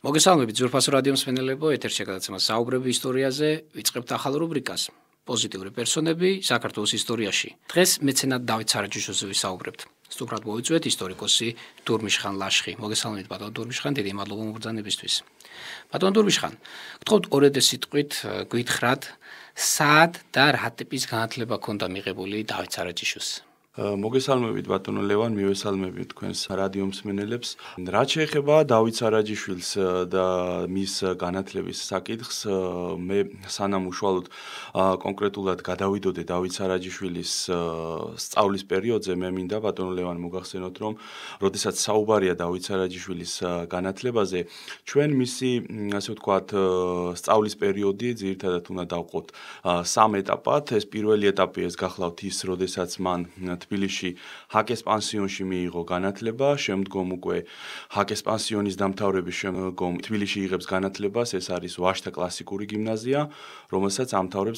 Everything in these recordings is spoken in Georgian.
მოგესალმებით ძვირფასო რადიო მსმენელებო, ეთერში გადაცემა საუბრები ისტორიაზე, ვიწყებთ ახალ რუბრიკას. პოზიტიური პერსონები საქართველოს ისტორიაში. დღეს მეცენატ დავით სარაჯიშვილზე ვისაუბრებთ. სტუმრად მოვიწვიეთ ისტორიკოსი დურმიშხან ლაშხი. მოგესალმებით ბატონ დურმიშხან, დიდი მადლობა მობრძანებისთვის. ბატონ დურმიშხან, გთხოვთ ორედეს სიტყვით გითხრათ, სად და რა ტიპის განათლება ჰქონდა მიღებული დავით სარაჯიშვილს? მოგესალმებით ბატონო ლევან, მივესალმებით თქვენს რადიო მსმენელებს. რაც შეეხება დავით სარაჯიშვილს და მის განათლების საკითხს, მე სანამ უშუალოდ კონკრეტულად გადავიდოდე დავით სარაჯიშვილის სწავლის პერიოდზე, მე მინდა ბატონო ლევან მოგახსენოთ, რომ როდესაც საუბარია დავით სარაჯიშვილის განათლებაზე, ჩვენ მისი, ასე ვთქვათ, სწავლის პერიოდი ძირითადად უნდა დავყოთ სამ ეტაპად. ეს პირველი ეტაპი ეს გახლავთ ის, როდესაც მან თბილისში ჰაკეს პანსიონში მიიღო განათლება, შემდგომ უკვე ჰაკეს პანსიონის დამთავრების შემდგომ თბილისში იღებს განათლებას, ეს არის ვაჟთა კლასიკური გიმნაზია, რომელსაც ამთავრებს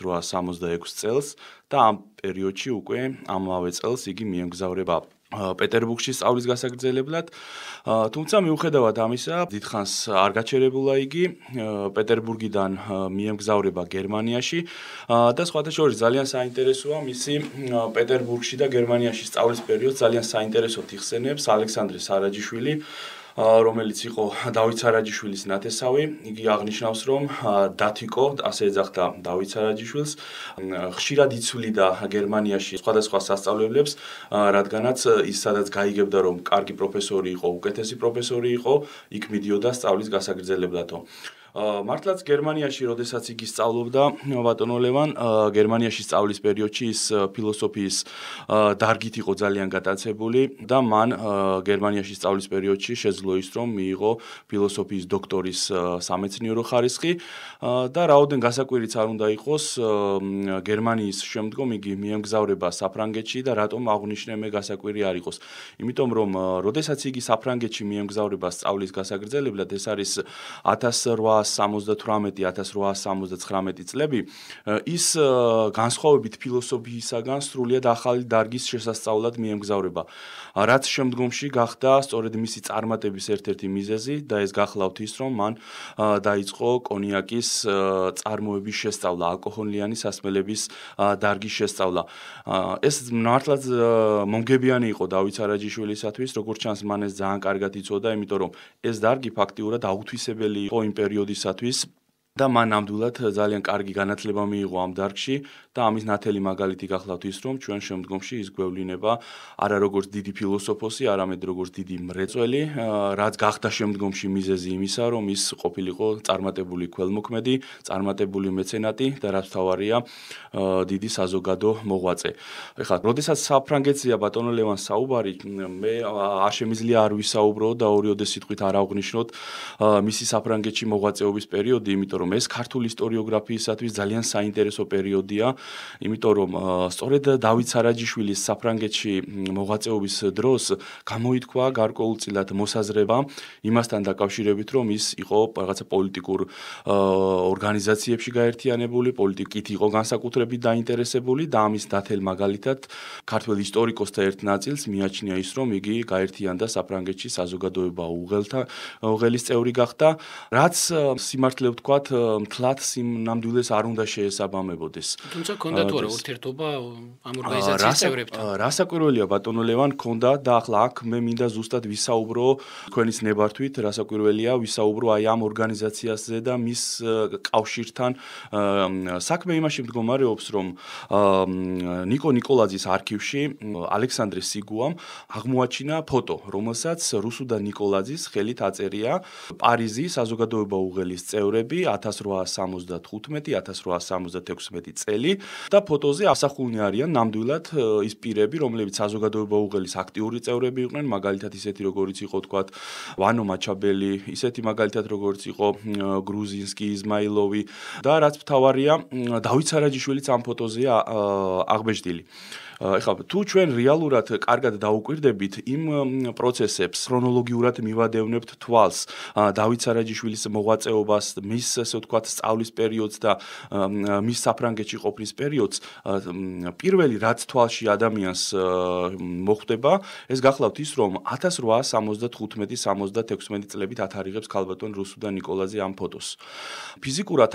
1866 წელს და ამ პერიოდში უკვე ამავე წელს იგი მიემგზავრება პეტერბურგში სწავლის გასაგრძელებლად, თუმცა მიუხედავად ამისა, დიდხანს არ გაჩერებულა იგი, პეტერბურგიდან მიემგზავრება გერმანიაში და სხვათა შორის ძალიან საინტერესოა მისი პეტერბურგში და გერმანიაში სწავლის პერიოდს ძალიან საინტერესოდ იხსენებს ალექსანდრე სარაჯიშვილი, რომელიც იყო დავით სარაჯიშვილის ნათესავი. იგი აღნიშნავს, რომ დათიკო, ასე ეძახდა დავით სარაჯიშვილს, ხშირად იცვლიდა გერმანიაში სხვადასხვა სასწავლებლებს, რადგანაც ის სადაც გაიგებდა, რომ კარგი პროფესორი იყო, უკეთესი პროფესორი იყო, იქ მიდიოდა სწავლის გასაგრძელებლადო. მართლაც გერმანიაში, როდესაც იგი სწავლობდა, ბატონო ლევან, გერმანიაში სწავლის პერიოდში ის ფილოსოფიის დარგით იყო ძალიან გატაცებული და მან გერმანიაში სწავლის პერიოდში შეძლო ის, რომ მიიღო ფილოსოფიის დოქტორის სამეცნიერო ხარისხი და რაოდენ გასაკვირიც არ უნდა იყოს, გერმანიის შემდგომ იგი მიემგზავრება საფრანგეთში და რატომ აღვნიშნე მე გასაკვირი არ იყოს. იმიტომ რომ როდესაც იგი საფრანგეთში მიემგზავრება სწავლის გასაგრძელებლად, ეს არის 1878-1879 წლები, ის განსხვავებით ფილოსოფიისაგან სრულიად ახალი დარგის შესასწავლად მიემგზავრება, რაც შემდგომში გახდა სწორედ მისი წარმატების ერთ-ერთი მიზეზი და ეს გახლავთ ის, რომ მან დაიწყო კონიაკის წარმოების შესწავლა, ალკოჰოლიანი სასმელების დარგის შესწავლა. ეს მართლაც მომგებიანი იყო დავით სარაჯიშვილისათვის, როგორც ჩანს, მან ეს ძალიან კარგად იცოდა, იმიტომ რომ ეს დარგი ფაქტიურად აუთვისებელი იყო იმ პერიოდისათვის და მან ნამდვილად ძალიან კარგი განათლება მიიღო ამ დარგში და ამის ნათელი მაგალითი გახლავთ ის, რომ ჩვენ შემდგომში ის გვევლინება არა როგორც დიდი ფილოსოფოსი, არამედ როგორც დიდი მრეწველი, რაც გახდა შემდგომში მიზეზი იმისა, რომ ის ყოფილიყო წარმატებული ქველმოქმედი, წარმატებული მეცენატი და რაც მთავარია, დიდი საზოგადო მოღვაწე. ეხლა, როდესაც საფრანგეთზეა ბატონო ლევან საუბარი, მე არ შემიძლია არ ვისაუბრო და ორიოდე სიტყვით არ აღვნიშნოთ მისი საფრანგეთში მოღვაწეობის პერიოდი, იმიტომ რომ ეს ქართული ისტორიოგრაფიისათვის ძალიან საინტერესო პერიოდია, იმიტომ რომ სწორედ დავით სარაჯიშვილის საფრანგეთში მოღვაწეობის დროს გამოითქვა გარკვეულწილად მოსაზრება იმასთან დაკავშირებით, რომ ის იყო რაღაცა პოლიტიკურ ორგანიზაციებში გაერთიანებული, პოლიტიკით იყო განსაკუთრებით დაინტერესებული და ამის ნათელ მაგალითად ქართველ ისტორიკოსთა ერთ ნაწილს მიაჩნია ის, რომ იგი გაერთიანდა საფრანგეთში საზოგადოება უღელის წევრი გახდა, რაც სიმართლე ვთქვათ, მთლად ნამდვილეს არ უნდა შეესაბამებოდეს. თუმცა ქონდა თუ არა ურთიერთობა ამ ორგანიზაციის წევრებთან? რასაკვირველია ბატონო ლევან, ქონდა და ახლა აქ მე მინდა ზუსტად ვისაუბრო თქვენის ნებართვით, რასაკვირველია ვისაუბრო აი ამ ორგანიზაციაზე და მის კავშირთან. საქმე იმაში მდგომარეობს, რომ ნიკო ნიკოლაძის არქივში ალექსანდრე სიგუამ აღმოაჩინა ფოტო, რომელსაც რუსუ და ნიკოლაძის ხელით აწერია პარიზი საზოგადოება უღელის წევრები 1875-1876 წელი და ფოტოზე ასახულნი არიან ნამდვილად ის პირები, რომლებიც საზოგადოება უღელის აქტიური წევრები იყვნენ, მაგალითად ისეთი როგორიც იყო თქვათ ვანო მაჩაბელი, ისეთი მაგალითად როგორც იყო გრუზინსკი, იზმაილოვი და რაც მთავარია დავით სარაჯიშვილიც ამ ფოტოზეა აღბეჭდილი. ეხლა თუ ჩვენ რეალურად კარგად დაუკვირდებით იმ პროცესებს, ქრონოლოგიურად მივადევნებთ თვალს დავით სარაჯიშვილის მოღვაწეობას, მის ასე ვთქვათ სწავლის პერიოდს და მის საფრანგეთში ყოფნის პერიოდს, პირველი რაც თვალში ადამიანს მოხვდება, ეს გახლავთ ის, რომ 1875-76 წლებით ათარიღებს ქალბატონ რუსუდან ნიკოლაძე ამ ფოტოს. ფიზიკურად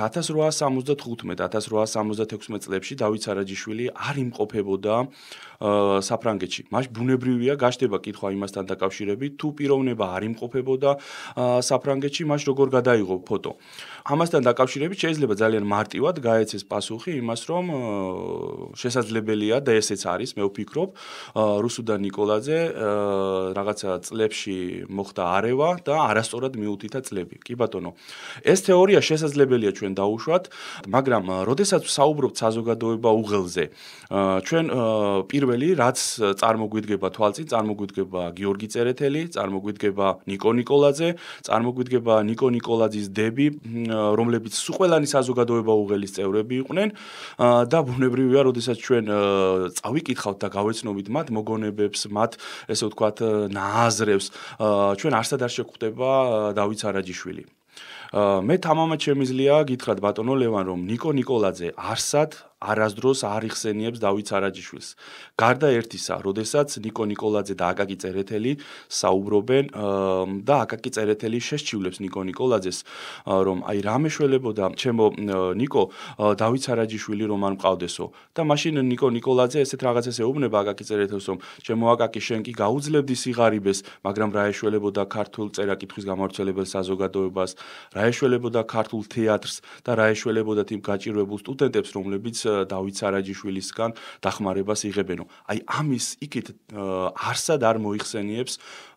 1875-1876 წლებში დავით სარაჯიშვილი არ იმყოფებოდა საფრანგეთში. მაშინ ბუნებრივია გაჩნდება კითხვა იმასთან დაკავშირებით, თუ პიროვნება არ იმყოფებოდა საფრანგეთში, მაშინ როგორ გადაიღო ფოტო. ამასთან დაკავშირებით შეიძლება ძალიან მარტივად გაეცეს პასუხი იმას, რომ შესაძლებელია და ესეც არის, მე ვფიქრობ, რუსუდან ნიკოლაძე რაღაცა წლებში მოხდა არევა და არასწორად მიუთითა წლები. კი ბატონო. ეს თეორია შესაძლებელია ჩვენ დაუშვათ, მაგრამ როდესაც საუბრობთ საზოგადოება უღელზე, ჩვენ პირველი რაც წარმოგვიდგება თვალწინ, წარმოგვიდგება გიორგი წერეთელი, წარმოგვიდგება ნიკო ნიკოლაძე, წარმოგვიდგება ნიკო ნიკოლაძის დები, რომლებიც ყველანი საზოგადოება უღელის წევრები იყვნენ და ბუნებრივია, როდესაც ჩვენ წავიკითხავთ და გავეცნობით მათ მოგონებებს, მათ ესე ვთქვათ ნააზრევს, ჩვენ არსად არ შეგვხვდება დავით სარაჯიშვილი. მე თამამად შემიძლია გითხრათ ბატონო ლევან, რომ ნიკო ნიკოლაძე არსად არასდროს არ იხსენიებს დავით სარაჯიშვილს. გარდა ერთისა, როდესაც ნიკო ნიკოლაძე და აკაკი წერეთელი საუბრობენ და აკაკი წერეთელი შესჩივლებს ნიკო ნიკოლაძეს, რომ აი რა მეშველებოდა ჩემო ნიკო დავით სარაჯიშვილი რომ არ მყავდესო და მაშინ ნიკო ნიკოლაძე ესეთ რაღაცას ეუბნება აკაკი წერეთელს, რომ ჩემო აკაკი შენ კი გაუძლებდი სიღარიბეს, მაგრამ რა ეშველებოდა ქართულ წერა-კითხვის გამავრცელებელ საზოგადოებას, რა ეშველებოდა ქართულ თეატრს და რა ეშველებოდა იმ გაჭირვებულ სტუდენტებს, რომლებიც დავით სარაჯიშვილისგან დახმარებას იღებენო. აი ამის იქით არსად არ მოიხსენიებს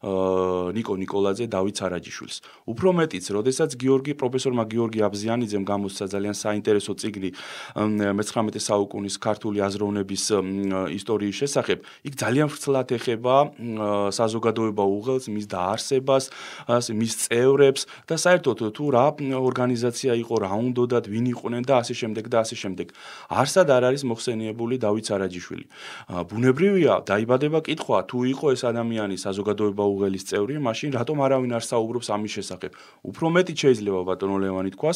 ნიკო ნიკოლაძე დავით სარაჯიშვილს. უფრო მეტიც, როდესაც პროფესორმა გიორგი აბზიანიძემ გამოსცა ძალიან საინტერესო წიგნი 19 საუკუნის ქართული აზროვნების ისტორიის შესახებ, იქ ძალიან ვრცლად ეხება საზოგადოება უღელს, მის დაარსებას, მის წევრებს და საერთოდ თუ რა ორგანიზაცია იყო, რა უნდოდათ, ვინ იყვნენ და ასე შემდეგ და ასე შემდეგ. არსად არ არის მოხსენიებული დავით სარაჯიშვილი. ბუნებრივია, დაიბადება კითხვა, თუ იყო ეს ადამიანი საზოგადოება უღელის წევრი, მაშინ რატომ არავინ არ საუბრობს ამის შესახებ. უფრო მეტი შეიძლება ბატონო ლევანი თქვას,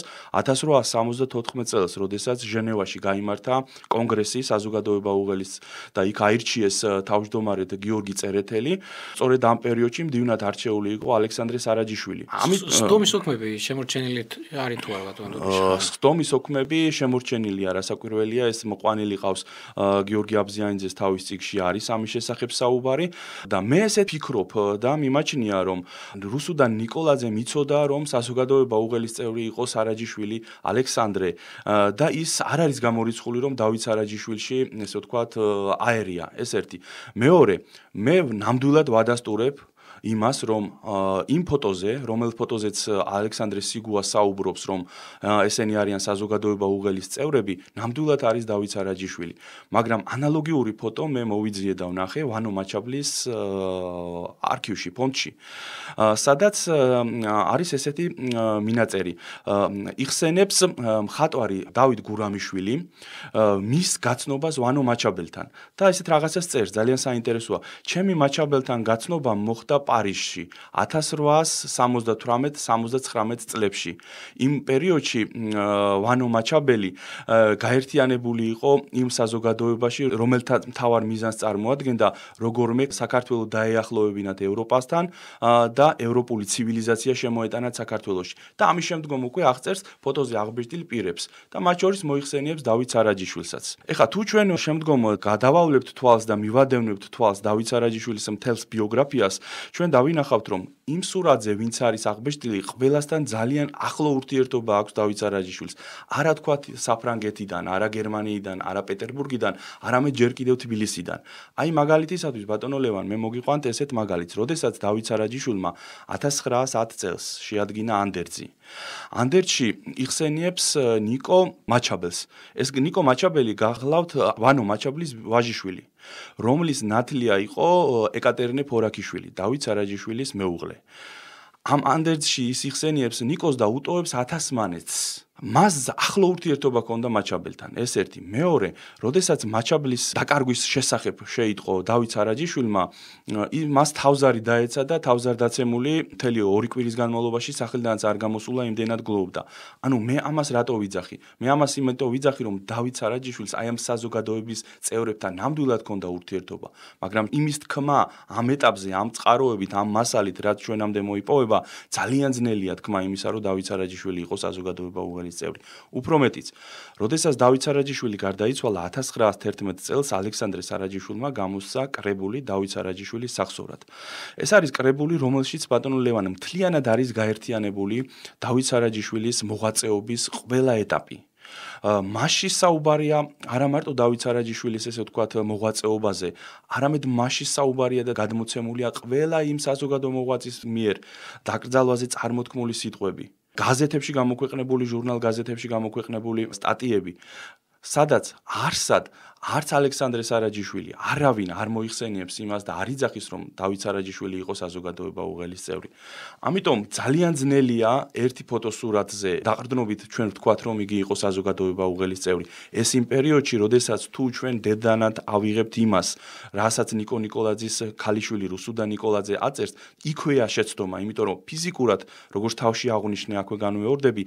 1874 წელს, როდესაც ჟენევაში გაიმართა კონგრესი საზოგადოება უღელის და იქ აირჩიეს თავმჯდომარედ გიორგი წერეთელი, სწორედ ამ პერიოდში მდივნად არჩეული იყო ალექსანდრე სარაჯიშვილი. სხდომის ოქმები შემორჩენილი არის თუ არა ბატონო? სხდომის ოქმები შემორჩენილია, რასაკვირველია, ეს მოყვანილი ყავს გიორგი აბზიანიძეს თავის წიგნში არის ამის შესახებ საუბარი და მე ესე ფიქრობ და მიმაჩნია, რომ რუსუდან ნიკოლაძე მიცოდა, რომ საზოგადოება უღელის წევრი იყო სარაჯიშვილი ალექსანდრე და ის არ არის გამორიცხული, რომ დავით სარაჯიშვილში, ესე ვთქვათ, აერია. ეს ერთი. მეორე, მე ნამდვილად ვადასტურებ იმას, რომ იმ ფოტოზე, რომელ ფოტოზეც ალექსანდრე სიგუა საუბრობს, რომ ესენი არიან საზოგადოება უღელის წევრები, ნამდვილად არის დავით სარაჯიშვილი. მაგრამ ანალოგიური ფოტო მე მოვიძიე და ვნახე ვანო მაჩაბლის არქივში, ფონდში, სადაც არის ესეთი მინაწერი. იხსენებს მხატვარი დავით გურამიშვილი მის გაცნობას ვანო მაჩაბელთან და ესეთ რაღაცას წერს, ძალიან საინტერესოა. ჩემი მაჩაბელთან გაცნობა მოხდა პარიზში 1878-79 წლებში. იმ პერიოდში ვანო მაჩაბელი გაერთიანებული იყო იმ საზოგადოებაში, რომელთა მთავარ მიზანს წარმოადგენდა როგორმე საქართველოს დაეახლოვებინათ ევროპასთან და ევროპული ცივილიზაცია შემოეტანათ საქართველოში. და ამის შემდგომ უკვე აღწერს ფოტოზე აღბეჭდილ პირებს და მათ შორის მოიხსენიებს დავით სარაჯიშვილსაც. ეხლა თუ ჩვენ შემდგომ გადავავლებთ თვალს და მივადევნებთ თვალს დავით სარაჯიშვილის მთელს ბიოგრაფიას, ჩვენ დავინახავთ, რომ იმ სურათზე, ვინც არის აღბეჭდილი, ყველასთან ძალიან ახლო ურთიერთობა აქვს დავით სარაჯიშვილს. არა თქვათ საფრანგეთიდან, არა გერმანიიდან, არა პეტერბურგიდან, არამედ ჯერ კიდევ თბილისიდან. აი მაგალითისათვის ბატონო ლევან, მე მოგიყვანთ ესეთ მაგალითს, როდესაც დავით სარაჯიშვილმა 1910 წელს შეადგინა ანდერძი. ანდერძში იხსენიებს ნიკო მაჩაბელს. ეს ნიკო მაჩაბელი გახლავთ ვანო მაჩაბლის ვაჟიშვილი, რომლის ნათლია იყო ეკატერინე ფორაქიშვილი, დავით სარაჯიშვილის მეუღლე. ამ ანდერძში ის იხსენიებს ნიკოს და უტოვებს 1000 მანეთს. მას ახლო ურთიერთობა ჰქონდა მაჩაბელთან. ეს ერთი. მეორე, როდესაც მაჩაბლის დაკარგვის შესახებ შეიტყო დავით სარაჯიშვილმა, მას თავზარი დაეცა და თავზარდაცემული მთელი 2 კვირის განმავლობაში სახელდანაც არ გამოსულა, იმდენად გლოვდა. ანუ მე ამას რატო ვიძახი? მე ამას იმიტომ ვიძახი, რომ დავით სარაჯიშვილს აი ამ საზოგადოების წევრებთან ნამდვილად ჰქონდა ურთიერთობა, მაგრამ იმის თქმა ამ ეტაპზე, ამ წყაროებით, ამ მასალით, რაც ჩვენამდე მოიპოვება, ძალიან ძნელია თქმა იმისა, რომ დავით სარაჯიშვილი იყო საზოგადოება წევრი. უფრო მეტიც, როდესაც დავით სარაჯიშვილი გარდაიცვალა 1911 წელს ალექსანდრე სარაჯიშვილმა გამოსცა კრებული დავით სარაჯიშვილის სახსოვრად. ეს არის კრებული, რომელშიც ბატონო ლევან მთლიანად არის გაერთიანებული დავით სარაჯიშვილის მოღვაწეობის ყველა ეტაპი. მასში საუბარია არა მარტო დავით სარაჯიშვილის ესე ვთქვათ მოღვაწეობაზე, არამედ მასში საუბარია და გადმოცემულია ყველა იმ საზოგადო მოღვაწის მიერ დაკრძალვაზე წარმოთქმული სიტყვები. გაზეთებში გამოქვეყნებული, ჟურნალ გაზეთებში გამოქვეყნებული სტატიები, სადაც არც ალექსანდრე სარაჯიშვილი არავინ არ მოიხსენიებს იმას და არ იძახის, რომ დავით სარაჯიშვილი იყო საზოგადოება უღელის წევრი. ამიტომ ძალიან ძნელია ერთი ფოტოსურათზე დაყრდნობით ჩვენ ვთქვათ, რომ იგი იყო საზოგადოება უღელის წევრი. ეს იმ პერიოდში, როდესაც თუ ჩვენ დედანად ავიღებთ იმას, რასაც ნიკო ნიკოლაძის ქალიშვილი რუსუდა ნიკოლაძე აწერს, იქვეა შეცდომა, იმიტომ რომ ფიზიკურად, როგორც თავში აღვნიშნე, აქვე განვეორდები,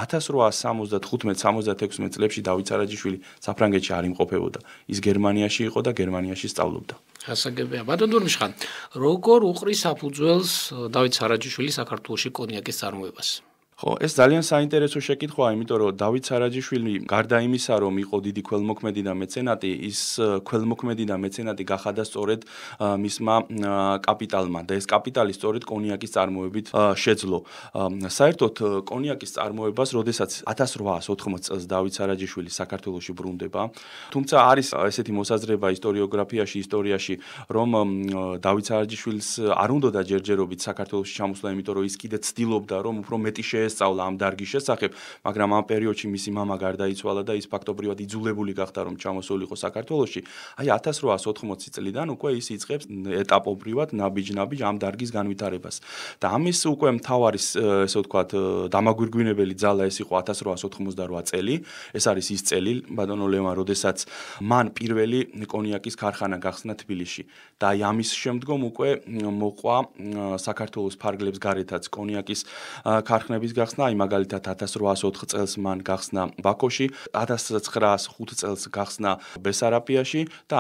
1875-76 წლებში დავით სარაჯიშვილი საფრანგეთში არ იმყოფებოდა. ის გერმანიაში იყო და გერმანიაში სწავლობდა. გასაგებია. ბატონ დურმიშხან, როგორ უყრის საფუძველს დავით სარაჯიშვილი საქართველოში კონიაკის წარმოებას? ხო, ეს ძალიან საინტერესო შეკითხვაა, იმიტომ რომ დავით სარაჯიშვილი გარდა იმისა, რომ იყო დიდი ქველმოქმედი და მეცენატი, ის ქველმოქმედი და მეცენატი გახადა სწორედ მისმა კაპიტალმა და ეს კაპიტალი სწორედ კონიაკის წარმოებით შეძლო. საერთოდ კონიაკის წარმოებას, როდესაც 1880 წელს დავით სარაჯიშვილი საქართველოში ბრუნდება, თუმცა არის ესეთი მოსაზრება ისტორიოგრაფიაში, ისტორიაში, რომ დავით სარაჯიშვილს არ უნდოდა ჯერჯერობით საქართველოში ჩამოსვლა, იმიტომ რომ ის კიდე ცდილობდა, რომ უფრო მეტი ესწავლა ამ დარგის შესახებ, მაგრამ ამ პერიოდში მისი მამა გარდაიცვალა და ის ფაქტობრივად იძულებული გახდა, რომ ჩამოსულიყო საქართველოში. აი 1880 წლიდან უკვე ის იწყებს ეტაპობრივად ნაბიჯ-ნაბიჯ ამ დარგის განვითარებას. და ამის უკვე მთავარი, ესე ვთქვათ, დამაგვირგვინებელი ძალა ეს იყო 1888 წელი. ეს არის ის წელი, ბატონო ლევან, როდესაც მან პირველი კონიაკის ქარხანა გახსნა თბილისში. და აი ამის შემდგომ უკვე მოყვა საქართველოს ფარგლებს გარეთაც კონიაკის ქარხნების გახსნა, აი მაგალითად 1804 წელს მან გახსნა ბაქოში, 1905 წელს გახსნა ბესარაბიაში და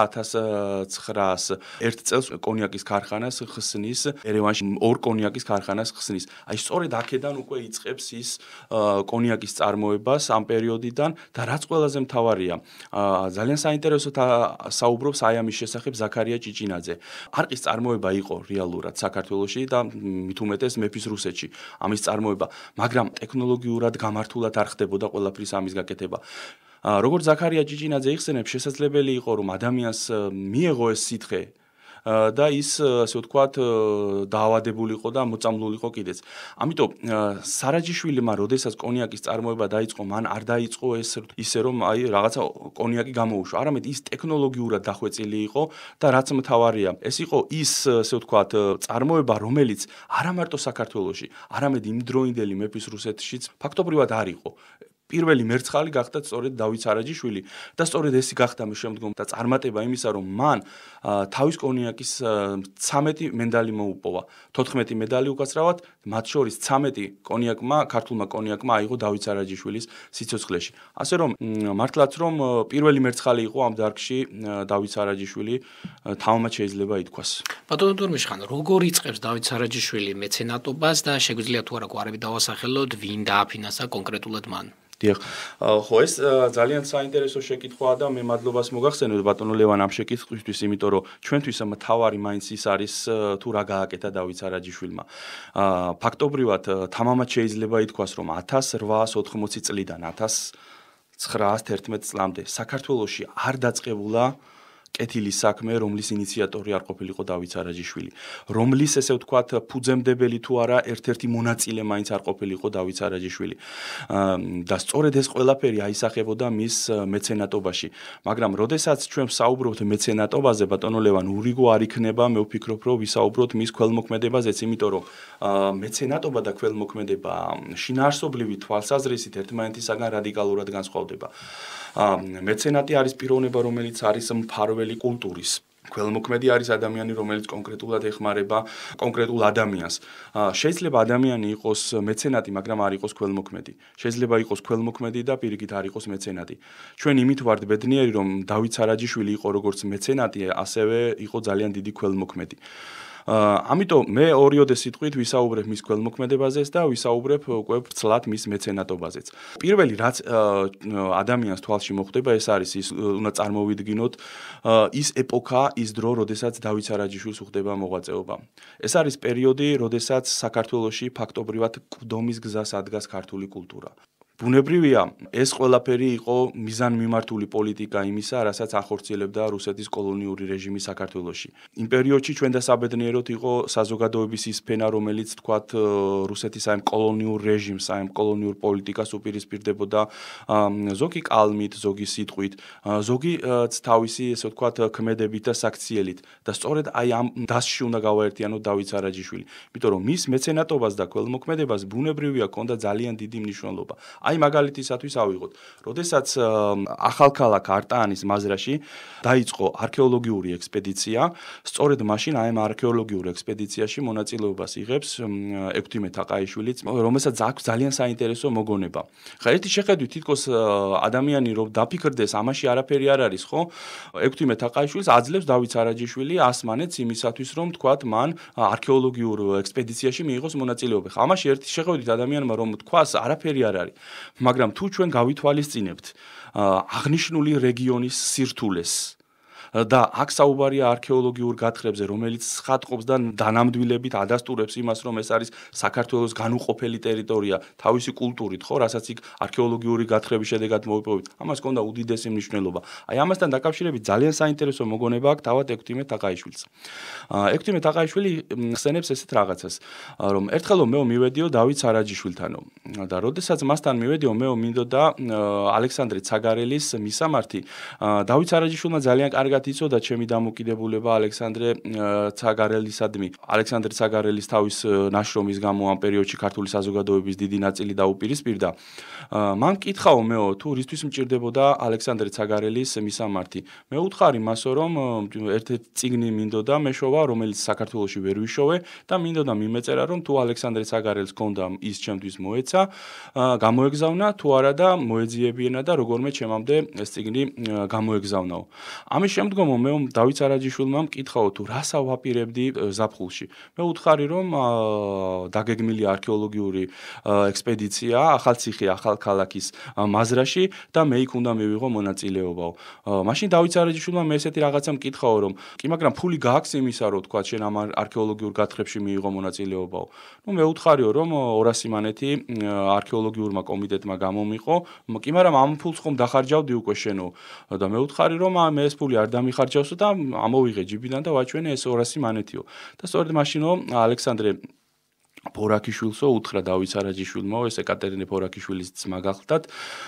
1901 წელს კონიაკის ქარხანას ხსნის ერევანში, 2 კონიაკის ქარხანას ხსნის. აი სწორედ აქედან უკვე იწყებს ის კონიაკის წარმოებას ამ პერიოდიდან და რაც ყველაზე მთავარია, ძალიან საინტერესოდ საუბრობს აი ამის შესახებ ზაქარია ჭიჭინაძე. არყის წარმოება იყო რეალურად საქართველოში და მით უმეტეს მეფის რუსეთში. ამის წარმოება, მაგრამ ტექნოლოგიურად გამართულად არ ხდებოდა ყველაფრის ამის გაკეთება. როგორც ზაქარია ჭიჭინაძე იხსენებს, შესაძლებელი იყო, რომ ადამიანს მიეღო ეს სითხე და ის, ასე ვთქვათ, დაავადებულიყო და მოწამლულიყო კიდეც. ამიტომ სარაჯიშვილმა, როდესაც კონიაკის წარმოება დაიწყო, მან არ დაიწყო ეს ისე, რომ აი რაღაცა კონიაკი გამოუშვა, არამედ ის ტექნოლოგიურად დახვეწილი იყო და რაც მთავარია, ეს იყო ის, ასე ვთქვათ, წარმოება, რომელიც არა მარტო საქართველოში, არამედ იმდროინდელი მეფის რუსეთშიც ფაქტობრივად არ იყო. პირველი მერცხალი გახდა სწორედ დავით სარაჯიშვილი და სწორედ ესი გახდა შემდგომ და წარმატება იმისა, რომ მან თავის კონიაკის 13 მედალი მოუპოვა. 14 მედალი უკაცრავად, მათ შორის 13 კონიაკმა, ქართულმა კონიაკმა აიღო დავით სარაჯიშვილის სიცოცხლეში. ასე რომ მართლაც რომ პირველი მერცხალი იყო ამ დარგში დავით სარაჯიშვილი, თამამად შეიძლება ითქვას. ბატონო დურმიშხან, როგორ იწყებს დავით სარაჯიშვილი მეცენატობას და შეგვიძლია თუ არა გვარები დავასახელოთ, ვინ დააფინანსა კონკრეტულად მან? დიახ, ხო ეს ძალიან საინტერესო შეკითხვაა და მე მადლობას მოგახსენებთ ბატონო ლევან ამ შეკითხვისთვის, იმიტომ რომ ჩვენთვის მთავარი მაინც ის არის თუ რა გააკეთა დავით სარაჯიშვილმა. ფაქტობრივად თამამად შეიძლება ითქვას, რომ 1880 წლიდან 1911 წლამდე საქართველოში არ დაწყებულა კეთილის საქმე, რომლის ინიციატორი არ ყოფილიყო დავით სარაჯიშვილი, რომლის ესე ვთქვათ ფუძემდებელი თუ არა ერთ-ერთი მონაწილე მაინც არ ყოფილიყო დავით სარაჯიშვილი. და სწორედ ეს ყველაფერი აისახებოდა მის მეცენატობაში. მაგრამ როდესაც ჩვენ ვსაუბრობთ მეცენატობაზე, ბატონო ლევან, ურიგო არ იქნება, მე ვფიქრობ, რომ ვისაუბროთ მის ქველმოქმედებაზეც, იმიტომ რომ მეცენატობა და ქველმოქმედება შინაარსობრივი თვალსაზრისით ერთმანეთისაგან რადიკალურად განსხვავდება. მეცენატი არის პიროვნება, რომელიც არის მფარველი კულტურის. ქველმოქმედი არის ადამიანი, რომელიც კონკრეტულად ეხმარება კონკრეტულ ადამიანს. შეიძლება ადამიანი იყოს მეცენატი, მაგრამ არ იყოს ქველმოქმედი. შეიძლება იყოს ქველმოქმედი და პირიქით არ იყოს მეცენატი. ჩვენ იმით ვართ ბედნიერი, რომ დავით სარაჯიშვილი იყო როგორც მეცენატი, ასევე იყო ძალიან დიდი ქველმოქმედი. ამიტომ მე ორიოდე სიტყვით ვისაუბრებ მის ქველმოქმედებაზეც და ვისაუბრებ უკვე ვრცლად მის მეცენატობაზეც. პირველი რაც ადამიანს თვალში მოხვდება, ეს არის ის უნდა წარმოვიდგინოთ ის ეპოქა, ის დრო, როდესაც დავით სარაჯიშვილს უხდება მოღვაწეობა. ეს არის პერიოდი, როდესაც საქართველოში ფაქტობრივად კვდომის გზას ადგას ქართული კულტურა. ბუნებრივია, ეს ყველაფერი იყო მიზანმიმართული პოლიტიკა იმისა, რასაც ახორციელებდა რუსეთის კოლონიური რეჟიმი საქართველოში. იმ პერიოდში ჩვენ დასაბედნიეროდ იყო საზოგადოების ის ფენა, რომელიც თქვათ რუსეთის აი კოლონიურ რეჟიმს, აი კოლონიურ პოლიტიკას უპირისპირდებოდა ზოგი კალმით, ზოგი სიტყვით, ზოგი თავისი ესე ვთქვათ ქმედებით და საქციელით. და სწორედ აი ამ დასში უნდა გავაერთიანოთ დავით სარაჯიშვილი. იმიტომ რომ მის მეცენატობას და ქველმოქმედებას ბუნებრივია ჰქონდა ძალიან დიდი მნიშვნელობა. აი მაგალითისათვის ავიღოთ, როდესაც ახალქალაქ არტაანის მაზრაში დაიწყო არქეოლოგიური ექსპედიცია, სწორედ მაშინ აი ამ არქეოლოგიურ ექსპედიციაში მონაწილეობას იღებს ექვთიმე თაყაიშვილიც, რომელსაც აქვს ძალიან საინტერესო მოგონება. ხა ერთი შეხედვით თითქოს ადამიანი რომ დაფიქრდეს, ამაში არაფერი არ არის, ხო? ექვთიმე თაყაიშვილს აძლევს დავით სარაჯიშვილი ასმანეთს იმისათვის, რომ თქვათ მან არქეოლოგიურ ექსპედიციაში მიიღოს მონაწილეობა. ხა ამაში ერთი შეხედვით ადამიანმა რომ თქვას, არაფერი არ არის. მაგრამ თუ ჩვენ გავითვალისწინებთ აღნიშნული რეგიონის სირთულეს და აქ საუბარია არქეოლოგიურ გათხრებზე, რომელიც ხატყობს და დანამდვილებით ადასტურებს იმას, რომ ეს არის საქართველოს განუყოფელი ტერიტორია თავისი კულტურით, ხო, რასაც იქ არქეოლოგიური გათხრების შედეგად მოვიპოვეთ. ამას ჰქონდა უდიდესი მნიშვნელობა. აი ამასთან დაკავშირებით ძალიან საინტერესო მოგონება აქვს თავად ექვთიმე თაყაიშვილს. ექვთიმე თაყაიშვილი ხსენებს ესეთ რაღაცას, რომ ერთხელ მე მივედიო დავით სარაჯიშვილთანო და როდესაც მასთან მივედიო, მე მინდოდა ალექსანდრე ცაგარელის მისამართი. დავით სარაჯიშვილმა ძალიან კარგად იცოდა ჩემი დამოკიდებულება ალექსანდრე ცაგარელისადმი. ალექსანდრე ცაგარელის თავის ნაშრომის გამო ამ პერიოდში ქართული საზოგადოების დიდი ნაწილი დაუპირისპირდა. მან კითხაო მეო, თუ რისთვის მჭირდებოდა ალექსანდრე ცაგარელის მისამართი. მე უთხარი მასო, რომ ერთ-ერთი წიგნი მინდოდა მეშოვა, რომელიც საქართველოში ვერ ვიშოვე და მინდოდა მიმეწერა, რომ თუ ალექსანდრე ცაგარელს ჰქონდა ის ჩემთვის მოეცა, გამოეგზავნა, თუ არა და მოეძიებინა და როგორმე ჩემამდე ეს წიგნი გამოეგზავნაო. ამის შემდგომ მე დავით სარაჯიშვილმა მკითხაო, თუ რას ავაპირებდი ზაფხულში. მე უთხარი, რომ დაგეგმილი არქეოლოგიური ექსპედიცია ახალციხე ახალქალაქის მაზრაში და მე იქ უნდა მივიღო მონაწილეობაო. მაშინ დავით სარაჯიშვილმა მე ესეთი რაღაცა მკითხაო, რომ კი, მაგრამ ფული გააქვს იმისა, რომ თქვა შენ ამ არქეოლოგიურ გათხრებში მიიღო მონაწილეობაო. ნუ მე უთხარიო, რომ 200 მანეთი არქეოლოგიურმა კომიტეტმა გამომიყო, კი, მაგრამ ამ ფულს ხომ დახარჯავდი უკვე შენო და მე უთხარი, რომ მე ეს ფული არ დამიხარჯავსო და ამოვიღე ჯიბიდან და ვაჩვენე ეს 200 მანეთიო. და სწორედ მაშინო ალექსანდრე ფორაკიშვილსო უთხრა დავით სარაჯიშვილმა, ეს ეკატერინე ფორაკიშვილის ძმა გახლდათ,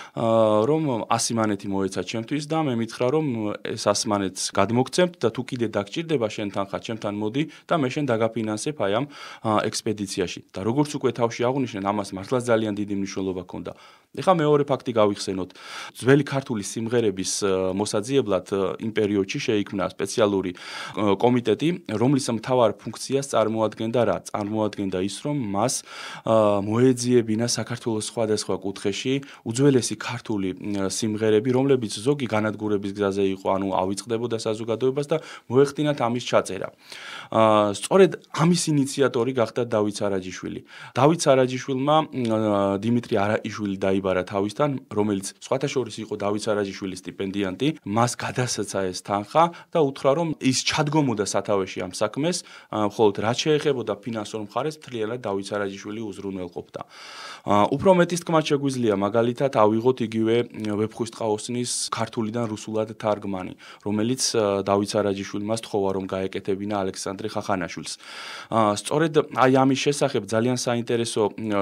რომ 100 მანეთი მოეცა ჩემთვის და მე მითხრა, რომ ეს 100 მანეთს გადმოგცემთ და თუ კიდე დაგჭირდება შენ თანხა, ჩემთან მოდი და მე შენ დაგაფინანსებ აი ამ ექსპედიციაში. და როგორც უკვე თავში აღვნიშნე, ამას მართლაც ძალიან დიდი მნიშვნელობა ჰქონდა. ეხლა მეორე ფაქტი გავიხსენოთ. ძველი ქართული სიმღერების მოსაძიებლად იმ პერიოდში შეიქმნა სპეციალური კომიტეტი, რომლის მთავარ ფუნქციას წარმოადგენდა რა? წარმოადგენდა ის, რომ მას მოეძიებინა საქართველოს სხვადასხვა კუთხეში უძველესი ქართული სიმღერები, რომლებიც ზოგი განადგურების გზაზე იყო, ანუ ავიწყდებოდა საზოგადოებას და მოეხდინათ ამის ჩაწერა. სწორედ ამის ინიციატორი გახდა დავით სარაჯიშვილი. დავით სარაჯიშვილმა დიმიტრი არაიშვილი დაიბარა თავისთან, რომელიც სხვათა შორის იყო დავით სარაჯიშვილის სტიპენდიანტი, მას გადასცა ეს თანხა და უთხრა, რომ ის ჩადგომოდა სათავეში ამ საქმეს, მხოლოდ რაც შეეხებოდა ფინანსურ მხარეს, მთლიანად დავით სარაჯიშვილი უზრუნველყოფდა. უფრო მეტის თქმაც შეგვიძლია მაგალითად ავიღოთ იგივე ვეფხვის ტყაოსნის ქართულიდან რუსულად თარგმანი, რომელიც დავით სარაჯიშვილმა სთხოვა რომ გაეკეთებინა ალექსანდრე ხახანაშვილს. სწორედ აი ამის შესახებ ძალიან საინტერესო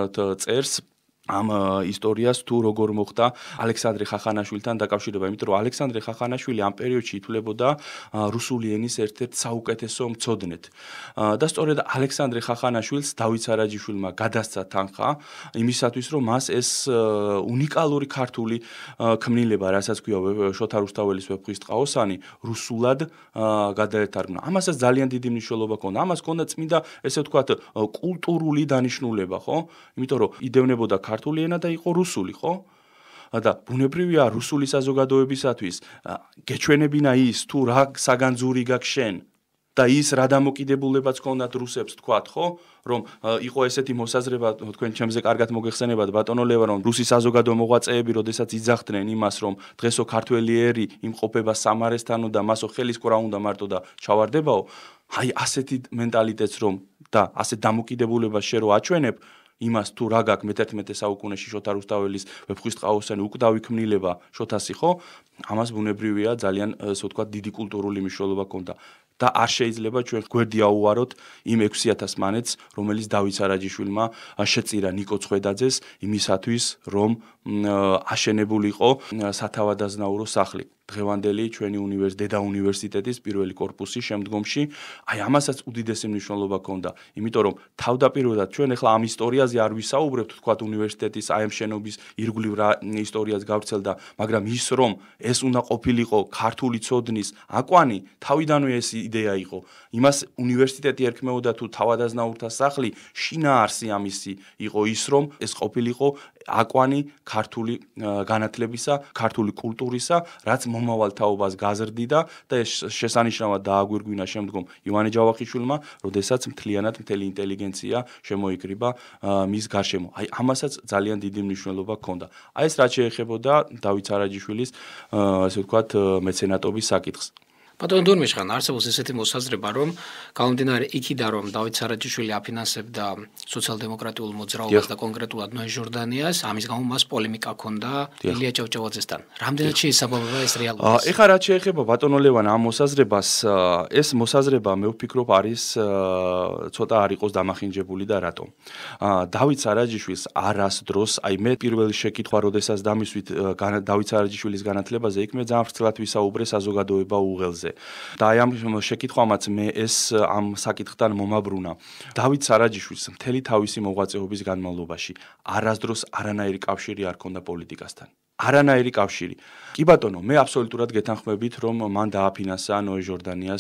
წერს ამ ისტორიას თუ როგორ მოხდა ალექსანდრე ხახანაშვილთან დაკავშირება, იმიტომ რომ ალექსანდრე ხახანაშვილი ამ პერიოდში ითვლებოდა რუსული ენის ერთ-ერთ საუკეთესო მცოდნედ. და სწორედ ალექსანდრე ხახანაშვილს დავით სარაჯიშვილმა გადასცა თანხა იმისათვის, რომ მას ეს უნიკალური ქართული ქმნილება, რასაც ქვია შოთა რუსთაველის ვეფხვის ტყაოსანი, რუსულად გადაეთარგმნა. ამასაც ძალიან დიდი მნიშვნელობა ჰქონდა. ამას ჰქონდა წმინდა, ესე ვთქვათ, კულტურული დანიშნულება, ხო? იმიტომ რომ იდევნებოდა ქართული ენა და იყო რუსული, ხო? და ბუნებრივია რუსული საზოგადოებისათვის გეჩვენებინა ის თუ რა საგანძური გაქვს შენ და ის რა დამოკიდებულებაც ჰქონდათ რუსებს თქვათ, ხო? რომ იყო ესეთი მოსაზრება, თქვენ ჩემზე კარგად მოგეხსენებათ ბატონო ლევან, რომ რუსი საზოგადო მოღვაწეები, როდესაც იძახდნენ იმას, რომ დღესო ქართველი ერი იმყოფება სამარესთანო და მასო ხელის კვრა უნდა მარტო და ჩავარდებაო, აი ასეთი მენტალიტეტს რომ და ასეთ დამოკიდებულებას შე რო აჩვენებ იმას თუ რა გაქვს მე-11 საუკუნეში შოთა რუსთაველის ვეფხვის ტყაოსანი უკვდავი ქმნილება შოთას იყო, ამას ბუნებრივია ძალიან ასე ვთქვათ დიდი კულტურული მნიშვნელობა ჰქონდა. და არ შეიძლება ჩვენ გვერდი აუვაროთ იმ 6000 მანეთს, რომელიც დავით სარაჯიშვილმა შეწირა ნიკო ცხედაძეს იმისათვის, რომ აშენებულიყო სათავადაზნაურო სახლი. დღევანდელი ჩვენი დედა უნივერსიტეტის პირველი კორპუსი შემდგომში, აი ამასაც უდიდესი მნიშვნელობა ჰქონდა, იმიტომ რომ თავდაპირველად ჩვენ ახლა ამ ისტორიაზე არ ვისაუბრებთ, თქვათ უნივერსიტეტის აი ამ შენობის ირგვლივ რა ისტორიას გავვრცელდა, მაგრამ ის რომ ეს უნდა ყოფილიყო ქართული ცოდნის აკვანი, თავიდანვე ეს იდეა იყო. იმას უნივერსიტეტი ერქმეოდა თუ თავადაზნაურთა სახლი, შინაარსი ამისი იყო ის რომ ეს ყოფილიყო აკვანი ქართული განათლებისა, ქართული კულტურისა, რაც მომავალ თაობას გაზრდიდა და ეს შესანიშნავად დააგვირგვინა შემდგომ ივანე ჯავახიშვილმა, როდესაც მთლიანად მთელი ინტელიგენცია შემოიკრიბა მის გარშემო. აი ამასაც ძალიან დიდი მნიშვნელობა ჰქონდა. აი ეს რაც შეეხებოდა დავით სარაჯიშვილის ასე ვთქვათ მეცენატობის საკითხს. ბატონო დურმიშხან, არსებობს ესეთი მოსაზრება, რომ გამომდინარე იქიდან, რომ დავით სარაჯიშვილი აფინანსებდა სოციალ-დემოკრატიულ მოძრაობას და კონკრეტულად ნოე ჟორდანიას, ამის გამო მას პოლემიკა ჰქონდა ილია ჭავჭავაძესთან. რამდენად შეესაბამება ეს რეალობას? ეხლა რაც შეეხება ბატონო ლევან ამ მოსაზრებას, ეს მოსაზრება მე ვფიქრობ არის ცოტა არ იყოს დამახინჯებული და რატომ? დავით სარაჯიშვილს არასდროს, აი მე პირველი შეკითხვა, როდესაც დამისვით დავით სარაჯიშვილის განათლებაზე, იქ მე ძალიან ფრთხილად ვისაუბრე საზოგადოება უღელზე. და აი ამ შეკითხვამაც მე ეს ამ საკითხთან მომაბრუნა. დავით სარაჯიშვილს მთელი თავისი მოღვაწეობის განმავლობაში არასდროს არანაირი კავშირი არ ჰქონდა პოლიტიკასთან. არანაირი კავშირი. კი ბატონო, მე აბსოლუტურად გეთანხმებით, რომ მან დააფინანსა ნოე ჟორდანიას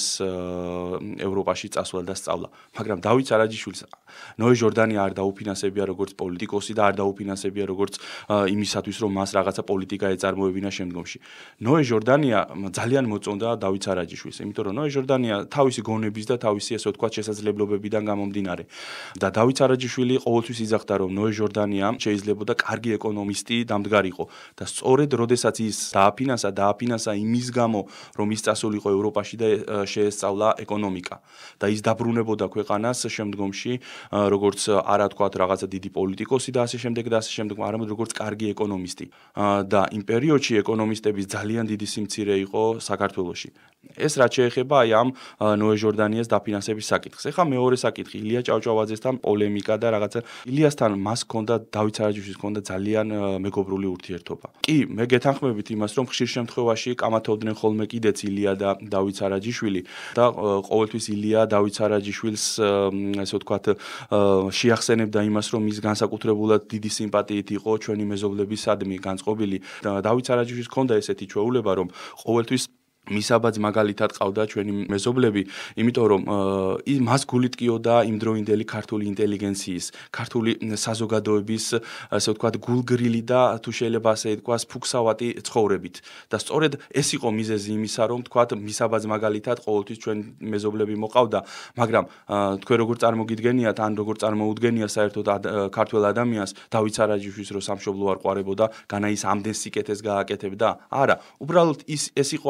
ევროპაში წასვლა და სწავლა. მაგრამ დავით სარაჯიშვილს ნოე ჟორდანია არ დაუფინანსებია როგორც პოლიტიკოსი და არ დაუფინანსებია როგორც იმისათვის, რომ მას რაღაცა პოლიტიკა ეწარმოებინა შემდგომში. ნოე ჟორდანია ძალიან მოწონდა დავით სარაჯიშვილს, იმიტომ რომ ნოე ჟორდანია თავისი გონების და თავისი ასე ვთქვათ შესაძლებლობებიდან გამომდინარე. და დავით სარაჯიშვილი ყოველთვის იძახდა, რომ ნოე ჟორდანია შეიძლებოდა კარგი ეკონომისტი დამდგარიყო. და სწორედ როდესაც ის დააფინანსა იმის გამო, რომ ის წასულიყო ევროპაში და შეესწავლა ეკონომიკა და ის დაბრუნებოდა ქვეყანას შემდგომში როგორც არა თქვათ რაღაცა დიდი პოლიტიკოსი და ასე შემდეგ და ასე შემდეგ, არამედ როგორც კარგი ეკონომისტი. და იმ პერიოდში ეკონომისტების ძალიან დიდი სიმცირე იყო საქართველოში. ეს რაც შეეხება აი ამ ნოე ჟორდანიას დაფინანსების საკითხს. ეხლა მეორე საკითხი, ილია ჭავჭავაძესთან პოლემიკა და რაღაცა ილიასთან მას ჰქონდა დავით სარაჯიშვილს ჰქონდა ძალიან მეგობრული ურთიერთობა. კი, მე გეთანხმებით იმას, რომ ხშირ შემთხვევაში კამათობდნენ ხოლმე კიდეც ილია და დავით სარაჯიშვილი და ყოველთვის ილია დავით სარაჯიშვილს ასე ვთქვათ შეახსენებდა იმას, რომ ის განსაკუთრებულად დიდი სიმპათიით იყო ჩვენი მეზობლებისადმი განწყობილი. დავით სარაჯიშვილს ჰქონდა ესეთი ჩვეულება, რომ ყოველთვის მისაბაძ მაგალითად ყავდა ჩვენი მეზობლები, იმიტომ რომ მას გულით კიოდა იმდროინდელი ქართული ინტელიგენციის, ქართული საზოგადოების, ასე ვთქვათ, გულგრილი და თუ შეიძლება ასე ითქვას, ფუქსავატი ცხოვრებით. და სწორედ ეს იყო მიზეზი იმისა, რომ ვთქვათ, მისაბაძ მაგალითად ყოველთვის ჩვენ მეზობლები მოყავდა, მაგრამ თქვენ როგორ წარმოგიდგენიათ, ან როგორ წარმოუდგენია საერთოდ ქართველ ადამიანს დავით სარაჯიშვილს რო სამშობლო არ ყვარებოდა, განა ის ამდენ სიკეთეს გააკეთებდა? არა, უბრალოდ ეს იყო ადამიანი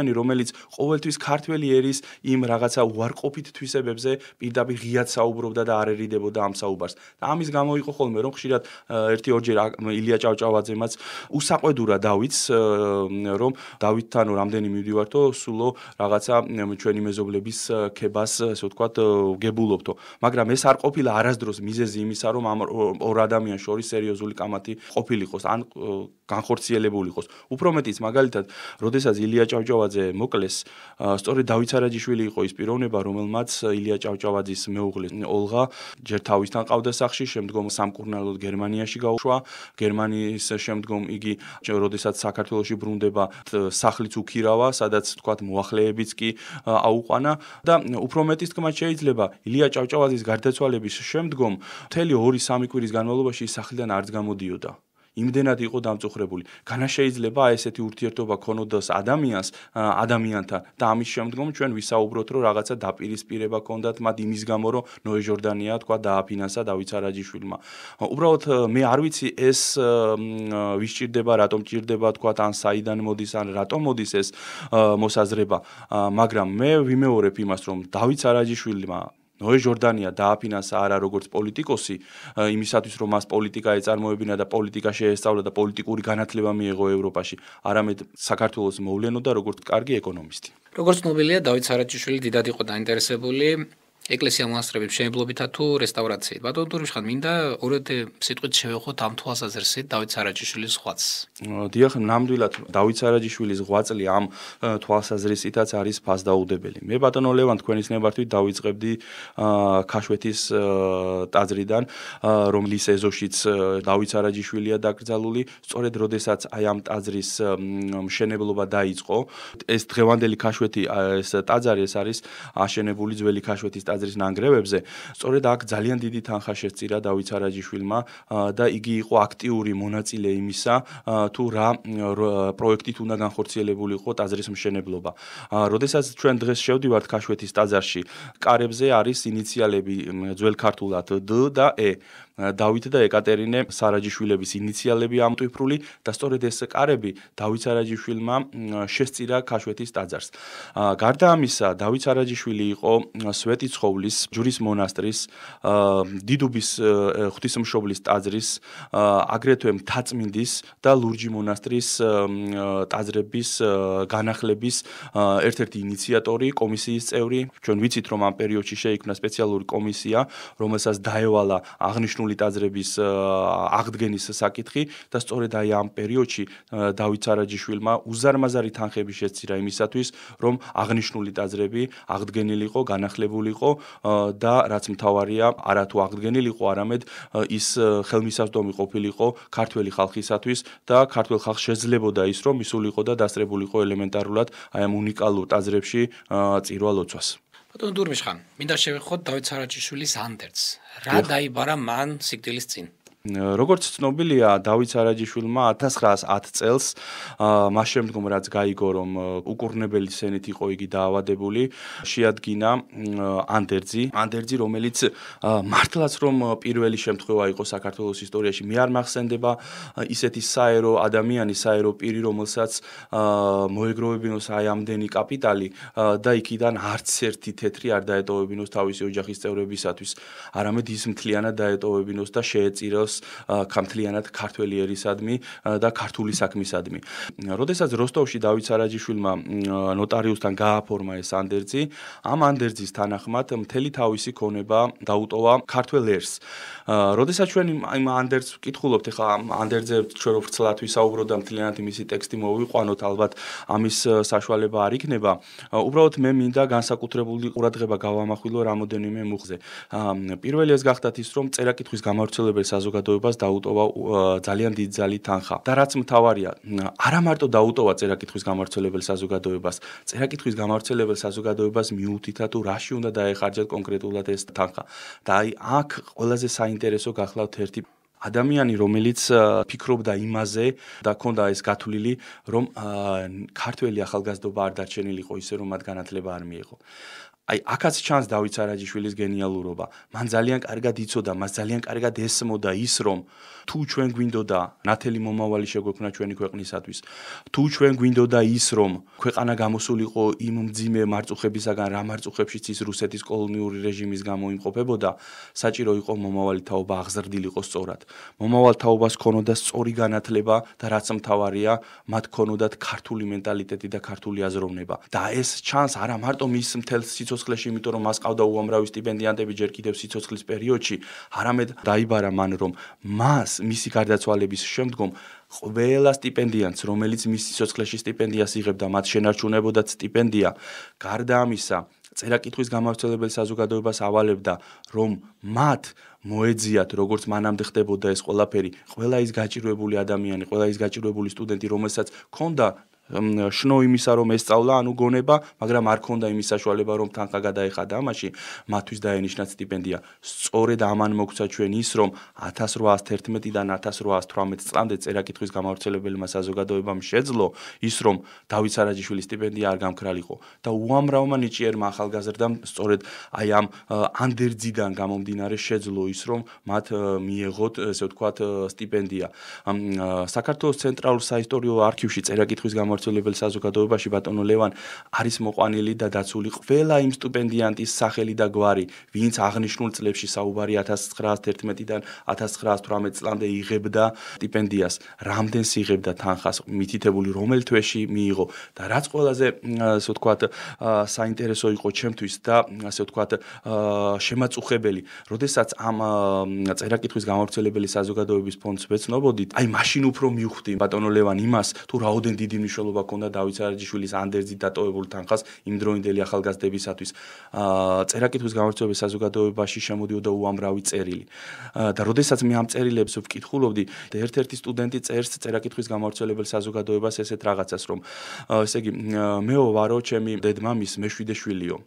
ადამიანი, რომელიც ყოველთვის ქართველი ერის იმ რაღაცა უარყოფით თვისებებზე პირდაპირ ღიად საუბრობდა და არ ერიდებოდა ამ საუბარს. და ამის გამო იყო ხოლმე რომ ხშირად ერთი-ორჯერ ილია ჭავჭავაძემაც უსაყვედურა დავითს რომ დავითთან რამდენი მივდივართო სულო რაღაცა ჩვენი მეზობლების ქებას ასე ვთქვათ გებულობთო. მაგრამ ეს არ ყოფილა არასდროს მიზეზი იმისა რომ ამ ორ ადამიანს შორის სერიოზული კამათი ყოფილიყოს ან განხორციელებული იყოს. უფრო მეტიც მაგალითად, როდესაც ილია ჭავჭავაძე მოკლეს, სწორედ დავით სარაჯიშვილი იყო ის პიროვნება, რომელმაც ილია ჭავჭავაძის მეუღლე ოლღა ჯერ თავისთან ყავდა სახლში, შემდგომ სამკურნალოდ გერმანიაში გაუშვა. გერმანიის შემდგომ იგი როდესაც საქართველოში ბრუნდება, სახლიც უქირავა, სადაც თქვათ მოახლეებიც კი აუყვანა და უფრო მეტის თქმაც შეიძლება ილია ჭავჭავაძის გარდაცვალების შემდგომ მთელი 2-3 კვირის განმავლობაში ის სახლიდან არც გამოდიოდა. იმდენად იყო დამწუხრებული. განა შეიძლება ესეთი ურთიერთობა ქონოდას ადამიანთან და ამის შემდგომ ჩვენ ვისაუბროთ რომ რაღაცა დაპირისპირება ქონდათ მათ იმის გამო რომ ნოე ჟორდანია თქვა დააფინანსა დავით სარაჯიშვილმა. უბრალოდ მე არ ვიცი ეს ვის ჭირდება, რატომ ჭირდება თქვა ან საიდან მოდის ან რატომ მოდის ეს მოსაზრება, მაგრამ მე ვიმეორებ იმას რომ დავით სარაჯიშვილმა ნოე ჟორდანია დააფინანსა არა როგორც პოლიტიკოსი, იმისათვის რომ მას პოლიტიკა ეწარმოებინა და პოლიტიკა შეესწავლა და პოლიტიკური განათლება მიეღო ევროპაში, არამედ საქართველოს მოვლენოდა როგორც კარგი ეკონომისტი. როგორც ცნობილია, დავით სარაჯიშვილი დიდად იყო დაინტერესებული ეკლესია-მონასტრების მშენებლობითა თუ რესტავრაციით. ბატონო დურმიშხან, მინდა ორად სიტყვით შევეხოთ ამ თვალსაზრისით დავით სარაჯიშვილის ღვაწლს. დიახ, ნამდვილად დავით სარაჯიშვილის ღვაწლი ამ თვალსაზრისითაც არის ფასდაუდებელი. მე ბატონო ლევან თქვენის ნებართვით დავიწყებდი ქაშვეთის ტაძრიდან, რომლის ეზოშიც დავით სარაჯიშვილია დაკრძალული. სწორედ როდესაც აი ამ ტაძრის მშენებლობა დაიწყო, ეს დღევანდელი ქაშვეთი ეს ტაძარი ეს არის აშენებული ძველი ქაშვეთის ტაძრის ნანგრევებზე. სწორედ აქ ძალიან დიდი თანხა შესწირა დავით სარაჯიშვილმა და იგი იყო აქტიური მონაწილე იმისა, თუ რა პროექტით უნდა განხორციელებულიყო ტაძრის მშენებლობა. როდესაც ჩვენ დღეს შევდივართ ქაშვეთის ტაძარში, კარებზე არის ინიციალები ძველ ქართულად დ და ე. დავით და ეკატერინე სარაჯიშვილების ინიციალები ამტვიფრული და სწორედ ეს კარები დავით სარაჯიშვილმა შესწირა ქაშვეთის ტაძარს. გარდა ამისა, დავით სარაჯიშვილი იყო სვეტიცხოვლის ჯვრის მონასტრის, დიდუბის ღვთისმშობლის ტაძრის, აგრეთვე მთაწმინდის და ლურჯი მონასტრის ტაძრების განახლების ერთ-ერთი ინიციატორი, კომისიის წევრი. ჩვენ ვიცით, რომ ამ პერიოდში შეიქმნა სპეციალური კომისია, რომელსაც დაევალა აღნიშნული ტაძრების აღდგენის საკითხი და სწორედ აი ამ პერიოდში დავით სარაჯიშვილმა უზარმაზარი თანხები შესწირა იმისათვის, რომ აღნიშნული ტაძრები აღდგენილიყო, განახლებულიყო და რაც მთავარია, არა თუ აღდგენილიყო, არამედ ის ხელმისაწვდომი ყოფილიყო ქართველი ხალხისათვის და ქართველ ხალხს შეძლებოდა ის, რომ მისულიყო და დასწრებულიყო ელემენტარულად აი ამ უნიკალურ ტაძრებში წირვა-ლოცვას. ბატონო დურმიშხან, მინდა შევეხოთ დავით სარაჯიშვილის ანდერძს. რა დაიბარა მან სიკვდილის წინ? როგორც ცნობილია, დავით სარაჯიშვილმა 1910 წელს, მას შემდგომ რაც გაიგო, რომ უკურნებელი სენით იყო იგი დაავადებული, შეადგინა ანდერძი, რომელიც მართლაც რომ პირველი შემთხვევა იყო საქართველოს ისტორიაში, მე არ მახსენდება ისეთი საერო ადამიანი, საერო პირი, რომელსაც მოეგროვებინოს აი ამდენი კაპიტალი და იქიდან არც ერთი თეთრი არ დაეტოვებინოს თავისი ოჯახის წევრებისათვის, არამედ ის მთლიანად დაეტოვებინოს და შეეწიროს კამთლიანად ქართველი ერისადმი და ქართული საქმისადმი. როდესაც როსტოვში დავით სარაჯიშვილმა ნოტარიუსთან გააფორმა ეს ანდერძი, ამ ანდერძის თანახმად მთელი თავისი ქონება დაუტოვა ქართველ ერს. როდესაც ჩვენ იმ ანდერძს ვკითხულობთ, ეხლა ამ ანდერძზე ჩვენ ვრცლად ვისაუბროთ და მთლიანად მისი ტექსტი მოვიყვანოთ, ალბათ ამის საშუალება არ იქნება. უბრალოდ მე მინდა განსაკუთრებული ყურადღება გავამახვილო რამოდენიმე მუხზე. პირველი ეს გახდათ ის, რომ წერა-კითხვის გამავრცელებელ საზოგადოებას დაუტოვა ძალიან დიდი ძალით თანხა. და რაც მთავარია, არა მარტო დაუტოვა წერა-კითხვის გამავრცელებელ საზოგადოებას, წერა-კითხვის გამავრცელებელ საზოგადოებას მიუთითა თუ რაში უნდა დაეხარჯათ კონკრეტულად ეს თანხა. და აი აქ ყველაზე საინტერესო გახლავთ ერთი ადამიანი, რომელიც ფიქრობდა იმაზე და ქონდა ეს გათვლილი, რომ ქართველი ახალგაზრდობა არ დარჩენილიყო ისე, რომ მათ განათლება არ მიეღო. აი აქაც ჩანს დავით სარაჯიშვილის გენიალურობა. მან ძალიან კარგად იცოდა, მას ძალიან კარგად ესმოდა ის, რომ თუ ჩვენ გვინდოდა ნათელი მომავალი შეგვექმნა ჩვენი ქვეყნისათვის, თუ ჩვენ გვინდოდა ის, რომ ქვეყანა გამოსულიყო იმ მძიმე მარწუხებისაგან, რა მარწუხებშიც ის რუსეთის კოლონიური რეჟიმის გამო იმყოფებოდა, საჭირო იყო მომავალი თაობა აღზრდილიყო სწორად. მომავალ თაობას ქონოდა სწორი განათლება და რაც მთავარია, მათ ქონოდათ ქართული მენტალიტეტი და ქართული აზროვნება. და ეს ჩანს არა მარტო მის მთელ სიცოცხლეში, იმიტომ რომ მას ყავდა უამრავი სტიპენდიანტები ჯერ კიდევ სიცოცხლის პერიოდში, არამედ დაიბარა მან, რომ მას მისი გარდაცვალების შემდგომ ყველა სტიპენდიანტს, რომელიც მის სიცოცხლეში სტიპენდიას იღებდა, მათ შენარჩუნებოდათ სტიპენდია. გარდა ამისა, წერა-კითხვის გამავრცელებელი საზოგადოებას ავალებდა, რომ მათ მოეძიათ, როგორც მანამდე ხდებოდა ეს ყველაფერი, ყველა ის გაჭირვებული ადამიანი, ყველა ის გაჭირვებული სტუდენტი, რომელსაც ჰქონდა შნო იმისა, რომ ესწავლა, ანუ გონება, მაგრამ არ ქონდა იმის საშუალება, რომ თანხა გადაეხადა ამაში, მათთვის დაენიშნათ სტიპენდია. სწორედ ამან მოგვცა ჩვენ ის, რომ 1811-დან 1818 წლამდე წერა-კითხვის გამავრცელებელმა საზოგადოებამ შეძლო ის, რომ დავით სარაჯიშვილის სტიპენდია არ გამქრალიყო და უამრავმა ნიჭიერმა ახალგაზრდამ სწორედ აი ამ ანდერძიდან გამომდინარე შეძლო ის, რომ მათ მიეღოთ, ესე ვთქვათ, სტიპენდია. საქართველოს ცენტრალურ საისტორიო არქივში წერა-კითხვის გამავრცელებელ საზოგადოებაში ბატონო ლევან არის მოყვანილი და დაცული ყველა იმ სტიპენდიანტის სახელი და გვარი, ვინც აღნიშნულ წლებში საუბარი 1911-დან 1918 წლამდე იღებდა სტიპენდიას, რამდენს იღებდა თანხას, მითითებული რომელ თვეში მიიღო და რაც ყველაზე ასე ვთქვათ საინტერესო იყო ჩემთვის და ასე ვთქვათ შემაწუხებელი, როდესაც ამ წერა-კითხვის გამავრცელებელი საზოგადოების ფონდს ვეცნობოდით, აი მაშინ უფრო მივხვდი ბატონო ლევან იმას, თუ რაოდენ დიდი მნიშვნელობა ჰქონდა დავით სარაჯიშვილის ანდერძით დატოვებულ თანხას იმდროინდელი ახალგაზრდებისათვის. წერა-კითხვის გამავრცელებელი საზოგადოებაში შემოდიოდა უამრავი წერილი. და როდესაც მე ამ წერილებს ვკითხულობდი, ერთ-ერთი სტუდენტი წერს წერა-კითხვის გამავრცელებელ საზოგადოებას ესეთ რაღაცას, რომ ესე იგი მეო ვარო, ჩემი დედმამის მეშვიდე შვილიო.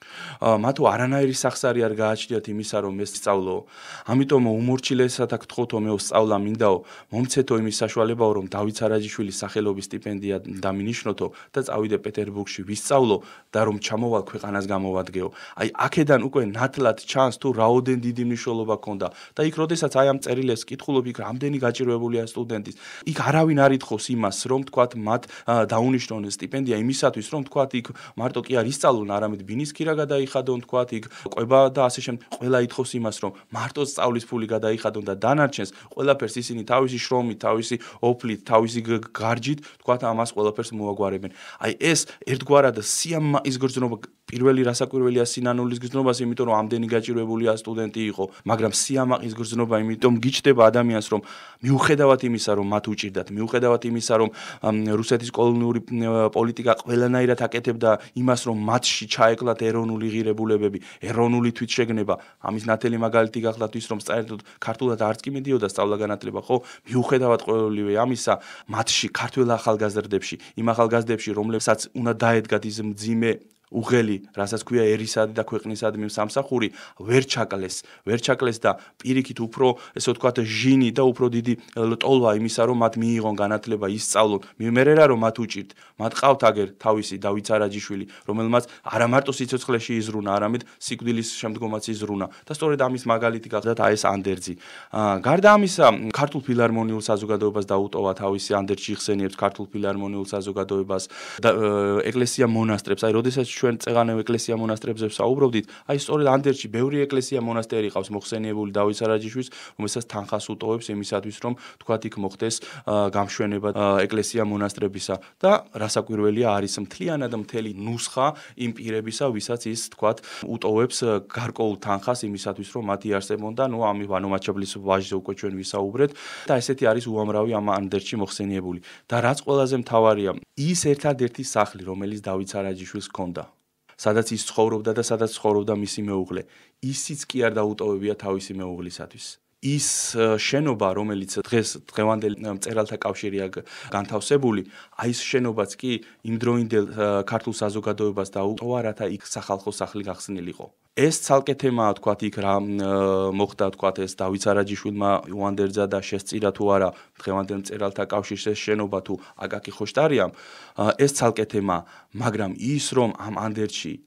მათო არანაირი სახსარი არ გააჩნიათ იმისა, რომ ეს სწავლო. ამიტომ უმორჩილესათა გთხოვთო მეო სწავლა მინდაო, მომცეთო იმის საშუალებაო, რომ დავით სარაჯიშვილის სახელობის სტიპენდია დამინიშნოთო და წავიდე პეტერბურგში ვისწავლო და რომ ჩამოვალ ქვეყანას გამოვადგეო. აი აქედან უკვე ნათლად ჩანს თუ რაოდენ დიდი მნიშვნელობა ჰქონდა და იქ როდესაც აი ამ წერილებს კითხულობ, იქ რამდენი გაჭირვებულია სტუდენტის. იქ არავინ არ ითხოვს იმას, რომ თქვათ მათ დაუნიშნონ სტიპენდია იმისათვის, რომ თქვათ იქ მარტო კი არ ისწავლონ, არამედ ბინისქირა გადაიხადონ, თქვათ იქ ყვება და ასე შემდეგ. ყველა ითხოვს იმას, რომ მარტო სწავლის ფული გადაიხადონ და დანარჩენს ყველაფერს ისინი თავისი შრომით, თავისი ოფლით, თავისი გარჯით, თქვათ ამას ყველაფერს მოაგვარებენ. აი ეს ერთგვარად სიამაყის გრძნობა, პირველი რასაკვირველია სინანულის გრძნობას, იმიტომ რომ ამდენი გაჭირვებულია სტუდენტი იყო, მაგრამ სიამაყის გრძნობა, იმიტომ გიჩნდება ადამიანს, რომ მიუხედავად იმისა, რომ მათ უჭირდათ, მიუხედავად იმისა, რომ რუსეთის კოლონიური პოლიტიკა ყველანაირად აკეთებდა იმას, რომ მათში ჩაეკლათ ეროვნული ღირებულებები, ეროვნული თვითშეგნება, ამის ნათელი მაგალითი გახლავთ ის, რომ საერთოდ ქართულად არც კი მიდიოდა სწავლა-განათლება, ხო? მიუხედავად ყოველივე ამისა, მათში ქართველ ახალგაზრდებში, იმ ახალგაზრდებში, რომლებსაც უნდა დაედგათ ის მძიმე უღელი, რასაც ქვია ერისადმი და ქვეყნისადმი სამსახური, ვერ ჩაკლეს და პირიქით უფრო, ესე ვთქვათ, ჟინი და უფრო დიდი ტოლვა იმისა, რომ მათ მიიღონ განათლება, ისწავლონ. მერერა რომ მათ უჭირთ, მათ ყავთ აგერ თავისი დავით სარაჯიშვილი, რომელმაც არა მარტო სიცოცხლეში იზრუნა, არამედ სიკვდილის შემდგომაც იზრუნა და სწორედ ამის მაგალითი გახლავთ აი ეს ანდერძი. გარდა ამისა, ქართულ ფილარმონიულ საზოგადოებას დაუტოვა თავისი ანდერძი იხსენიებს ქართულ ფილარმონიულ საზოგადოებას და ეკლესია მონასტრებს, აი როდესაც ჩვენ წეღანევ ეკლესია მონასტრებზე ვსაუბრობდით, აი სწორედ ანდერძში ბევრი ეკლესია მონასტერი ყავს მოხსენიებული დავით სარაჯიშვილს, რომელსაც თანხას უტოვებს იმისათვის, რომ თქვათ იქ მოხდეს გამშვენება ეკლესია მონასტრებისა და რასაკვირველია არის მთლიანად მთელი ნუსხა იმ პირებისა, ვისაც ის თქვათ უტოვებს გარკვეულ თანხას იმისათვის, რომ მათი არსებონ და ნუ ამ ვანომაჩაბლის ვაჟზე უკვე ჩვენ ვისაუბრეთ და ესეთი არის უამრავი ამ ანდერძში მოხსენიებული. და რაც ყველაზე მთავარია, ის ერთადერთი სახლი, რომელიც დავით სარაჯიშვილს ჰქონდა, სადაც ის ცხოვრობდა და სადაც ცხოვრობდა მისი მეუღლე, ისიც კი არ დაუტოვებია თავისი მეუღლისათვის. ის შენობა, რომელიც დღევანდელ მწერალთა კავშირია განთავსებული, აი ეს შენობაც კი იმდროინდელ ქართულ საზოგადოებას დაუტოვა, რათა იქ სახალხო სახლი გახსნილიყო. ეს ცალკე თემაა, თქვათ, იქ რა მოხდა, თქვათ, ეს დავით სარაჯიშვილმა უანდერძა და შესწირა თუ არა დღევანდელ მწერალთა კავშირს ეს შენობა თუ აკაკი ხოშტარიამ, ეს ცალკე თემაა, მაგრამ ის რომ ამ ანდერძში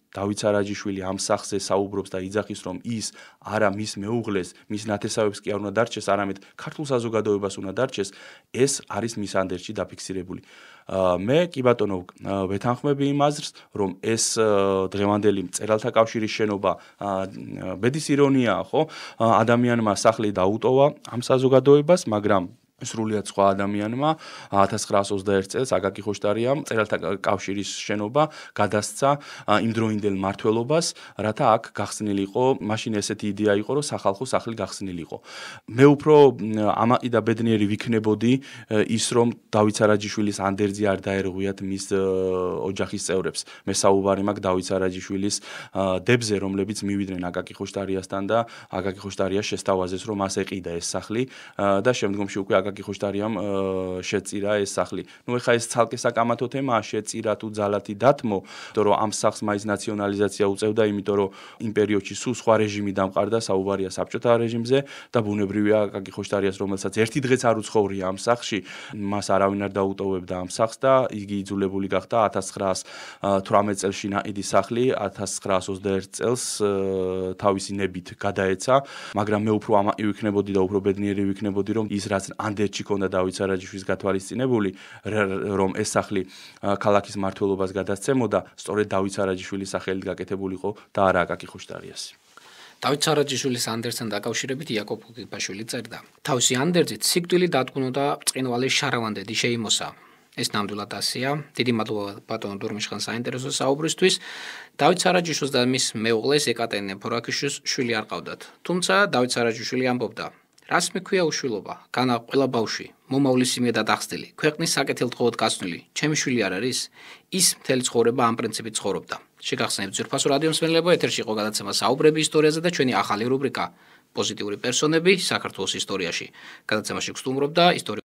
დავით სარაჯიშვილი ამ სახზე საუბრობს და იძახის, რომ ის არა მის მეუღლეს, მის ნათესავებს კი არ უნდა დარჩეს, არამედ ქართულ საზოგადოებას უნდა დარჩეს, ეს არის მის ანდერძში დაფიქსირებული. მე კი ბატონო ვეთანხმები იმ აზრს, რომ ეს დღევანდელი მწერალთა კავშირის შენობა ბედის ირონიაა, ხო? ადამიანმა სახლი დაუტოვა ამ საზოგადოებას, მაგრამ სრულიად სხვა ადამიანმა 1921 წელს აკაკი ხოშტარიამ მწერალთა კავშირის შენობა გადასცა იმდროინდელ მმართველობას, რათა აქ გახსნილიყო, მაშინ ესეთი იდეა იყო, რომ სახალხო სახლი გახსნილიყო. მე უფრო ამაყი და ბედნიერი ვიქნებოდი ის, რომ დავით სარაჯიშვილის ანდერძი არ დაერღვიათ მის ოჯახის წევრებს. მე საუბარი მაქვს დავით სარაჯიშვილის დებზე, რომლებიც მივიდნენ აკაკი ხოშტარიასთან და აკაკი ხოშტარიას შესთავაზეს, რომ მას ეყიდა ეს სახლი და შემდგომში უკვე აკაკი ხოშტარიამ შეწირა ეს სახლი. ეხლა ეს ცალკე საკამათო თემაა, შეწირა თუ ძალათი დათმო, იმიტომ რომ ამ სახლს მაინც ნაციონალიზაცია უწევდა, იმიტომ რომ იმ პერიოდში სულ სხვა რეჟიმი დამყარდა, საუბარია საბჭოთა რეჟიმზე და ბუნებრივია აკაკი ხოშტარიას, რომელსაც ერთი დღეც არ უცხოვრია ამ სახლში, მას არავინ არ დაუტოვებდა ამ სახლს და იგი იძულებული გახდა 1918 წელს ნაიდი სახლი 1921 წელს თავისი ნებით გადაეცა, მაგრამ მე უფრო ამაყი ვიქნებოდი და უფრო ბედნიერი ვიქნებოდი, რომ ის რაც ანდერძში ქონდა დავით სარაჯიშვილის გათვალისწინებული, რომ ეს სახლი ქალაქის მმართველობას გადასცემოდა, სწორედ დავით სარაჯიშვილის სახელით გაკეთებულიყო და არა აკაკი ხოშტარიას. დავით სარაჯიშვილის ანდერძთან დაკავშირებით იაკობ გოგებაშვილი წერდა: თავისი ანდერძით სიკვდილი დადგუნდა ბრწყინვალე შარავანდედი შეიმოსა. ეს ნამდვილად ასეა. დიდი მადლობა ბატონო დურმიშხან საინტერესო საუბრისთვის. დავით სარაჯიშვილს და მის მეუღლეს ეკატერინე ფორაქიშვილს შვილი არ ყავდათ. თუმცა დავით სარაჯიშვილი ამბობდა: რას მექვია უშვილობა? განა ყველა ბავშვი, მომავლის იმედად ახსნილი, ქვეყნის საკეთილდღეოდ გასვლილი, ჩემი შვილი არ არის? ის მთელი ცხოვრება ამ პრინციპით ცხოვრობდა. შეგახსენებთ ძვირფასო რადიო მსმენელებო, ეთერში იყო გადაცემა საუბრები ისტორიაზე და ჩვენი ახალი რუბრიკა პოზიტიური პერსონები საქართველოს ისტორიაში. გადაცემაში გსტუმრობდა ისტორიკოსი